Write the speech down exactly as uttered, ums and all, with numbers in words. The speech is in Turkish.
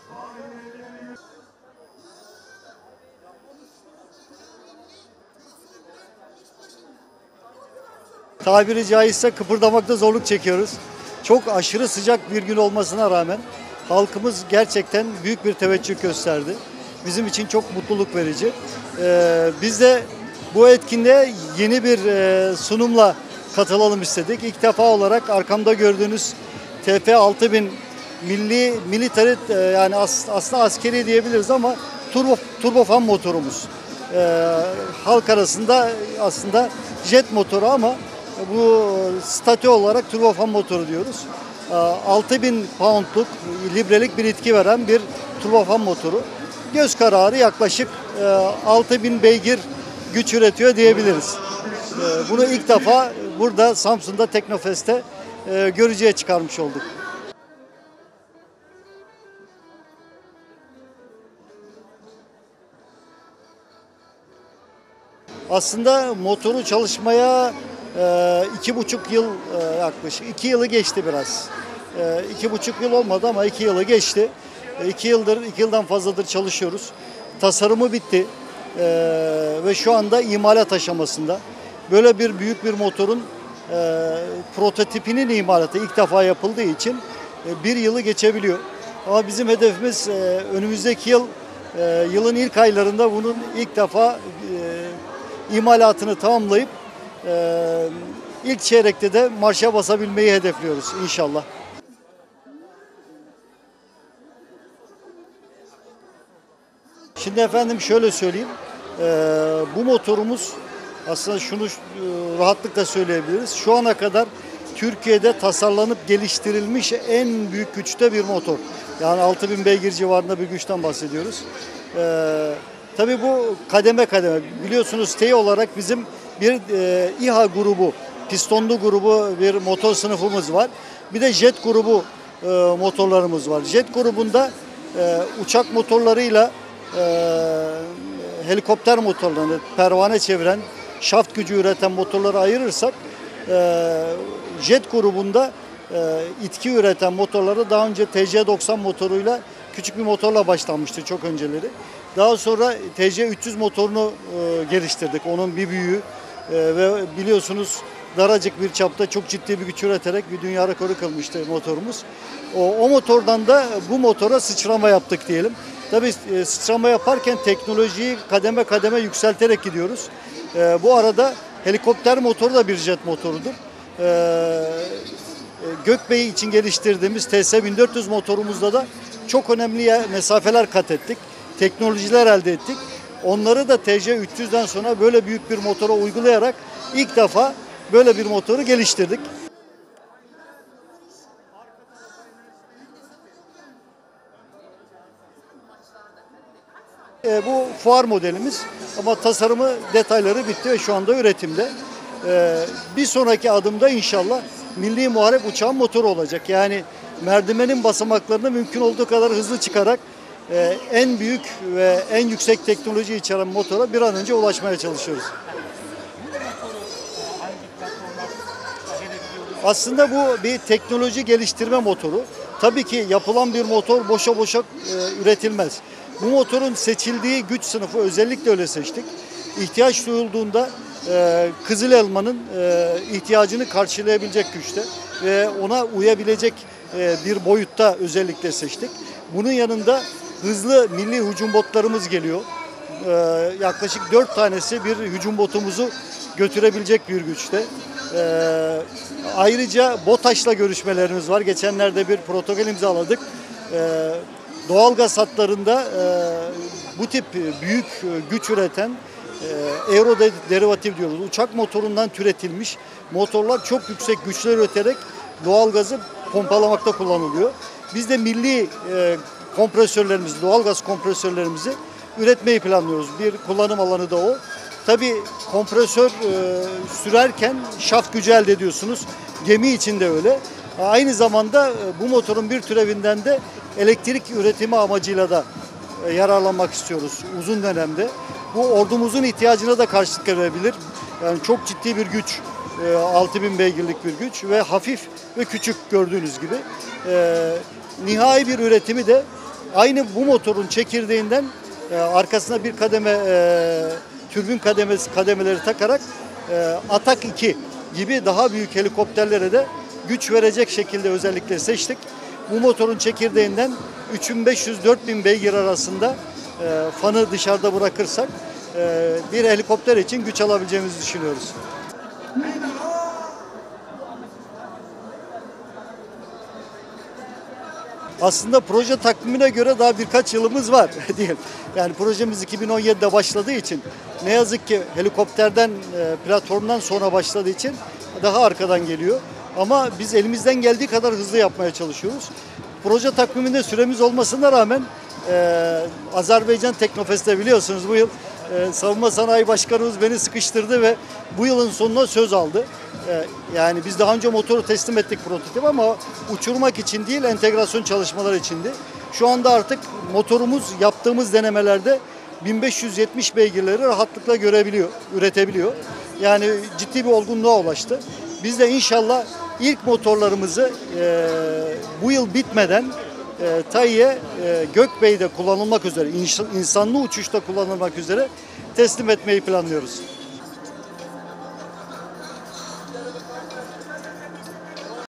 Tabiri caizse kıpırdamakta zorluk çekiyoruz. Çok aşırı sıcak bir gün olmasına rağmen halkımız gerçekten büyük bir teveccüh gösterdi. Bizim için çok mutluluk verici. Ee, biz de bu etkinliğe yeni bir e, sunumla katılalım istedik. İlk defa olarak arkamda gördüğünüz T P altı bin milli military e, yani as, aslında askeri diyebiliriz ama turbo turbofan motorumuz. Ee, halk arasında aslında jet motoru ama bu statü olarak turbofan motoru diyoruz. altı bin poundluk librelik bir itki veren bir turbofan motoru. Göz kararı yaklaşık altı bin beygir güç üretiyor diyebiliriz. Bunu ilk defa burada Samsun'da Teknofest'te görücüye çıkarmış olduk. Aslında motoru çalışmaya e, iki buçuk yıl e, yaklaşık iki yılı geçti biraz. E, iki buçuk yıl olmadı ama iki yılı geçti. E, iki yıldır, iki yıldan fazladır çalışıyoruz. Tasarımı bitti e, ve şu anda imalat aşamasında. Böyle bir büyük bir motorun e, prototipinin imalatı ilk defa yapıldığı için e, bir yılı geçebiliyor. Ama bizim hedefimiz e, önümüzdeki yıl, e, yılın ilk aylarında bunun ilk defa e, imalatını tamamlayıp e, ilk çeyrekte de marşa basabilmeyi hedefliyoruz inşallah. Şimdi efendim şöyle söyleyeyim, e, bu motorumuz aslında şunu e, rahatlıkla söyleyebiliriz. Şu ana kadar Türkiye'de tasarlanıp geliştirilmiş en büyük güçte bir motor. Yani altı bin beygir civarında bir güçten bahsediyoruz. E, tabii bu kademe kademe. Biliyorsunuz T olarak bizim bir e, İHA grubu, pistonlu grubu bir motor sınıfımız var. Bir de jet grubu e, motorlarımız var. Jet grubunda e, uçak motorlarıyla e, helikopter motorlarını pervane çeviren, şaft gücü üreten motorları ayırırsak e, jet grubunda e, itki üreten motorları daha önce T C doksan motoruyla küçük bir motorla başlanmıştı çok önceleri. Daha sonra T C üç yüz motorunu e, geliştirdik. Onun bir büyüğü e, ve biliyorsunuz daracık bir çapta çok ciddi bir güç üreterek bir dünya rekoru kılmıştı motorumuz. O, o motordan da bu motora sıçrama yaptık diyelim. Tabii e, sıçrama yaparken teknolojiyi kademe kademe yükselterek gidiyoruz. E, bu arada helikopter motoru da bir jet motorudur. E, Gökbey için geliştirdiğimiz T S bin dört yüz motorumuzda da çok önemli mesafeler kat ettik. Teknolojiler elde ettik. Onları da T C üç yüzden sonra böyle büyük bir motora uygulayarak ilk defa böyle bir motoru geliştirdik. E, bu fuar modelimiz ama tasarımı, detayları bitti ve şu anda üretimde. E, bir sonraki adımda inşallah milli muharip uçağın motoru olacak. Yani merdivenin basamaklarını mümkün olduğu kadar hızlı çıkarak e, en büyük ve en yüksek teknoloji içeren motora bir an önce ulaşmaya çalışıyoruz. Aslında bu bir teknoloji geliştirme motoru. Tabii ki yapılan bir motor boşa boşa e, üretilmez. Bu motorun seçildiği güç sınıfı özellikle öyle seçtik. İhtiyaç duyulduğunda e, Kızıl Elma'nın e, ihtiyacını karşılayabilecek güçte ve ona uyabilecek e, bir boyutta özellikle seçtik. Bunun yanında hızlı milli hücum botlarımız geliyor. E, yaklaşık dört tanesi bir hücum botumuzu götürebilecek bir güçte. E, ayrıca BOTAŞ'la görüşmelerimiz var. Geçenlerde bir protokol imzaladık. E, Doğalgaz hatlarında e, bu tip büyük güç üreten e, aero derivatif diyoruz. Uçak motorundan türetilmiş motorlar çok yüksek güçler üreterek doğalgazı pompalamakta kullanılıyor. Biz de milli e, kompresörlerimizi, doğalgaz kompresörlerimizi üretmeyi planlıyoruz. Bir kullanım alanı da o. Tabii kompresör e, sürerken şaft gücü elde ediyorsunuz. Gemi için de öyle. Aynı zamanda bu motorun bir türevinden de elektrik üretimi amacıyla da yararlanmak istiyoruz uzun dönemde. Bu ordumuzun ihtiyacına da karşılık verebilir. Yani çok ciddi bir güç, altı bin beygirlik bir güç ve hafif ve küçük gördüğünüz gibi. Nihai bir üretimi de Aynı bu motorun çekirdeğinden e, arkasına bir kademe e, türbin kademesi kademeleri takarak e, Atak iki gibi daha büyük helikopterlere de güç verecek şekilde özellikle seçtik. Bu motorun çekirdeğinden üç bin beş yüz dört bin beygir arasında e, fanı dışarıda bırakırsak e, bir helikopter için güç alabileceğimizi düşünüyoruz. Aslında proje takvimine göre daha birkaç yılımız var diyelim. Yani projemiz iki bin on yedide başladığı için ne yazık ki helikopterden, e, platformdan sonra başladığı için daha arkadan geliyor. Ama biz elimizden geldiği kadar hızlı yapmaya çalışıyoruz. Proje takviminde süremiz olmasına rağmen e, Azerbaycan Teknofest'te biliyorsunuz bu yıl e, Savunma Sanayi Başkanımız beni sıkıştırdı ve bu yılın sonuna söz aldı. E, yani biz daha önce motoru teslim ettik prototip ama uçurmak için değil entegrasyon çalışmaları içindi. Şu anda artık motorumuz yaptığımız denemelerde bin beş yüz yetmiş beygirleri rahatlıkla görebiliyor, üretebiliyor. Yani ciddi bir olgunluğa ulaştı. Biz de inşallah ilk motorlarımızı e, bu yıl bitmeden e, TAİ'ye e, Gökbey'de kullanılmak üzere, insanlı uçuşta kullanılmak üzere teslim etmeyi planlıyoruz.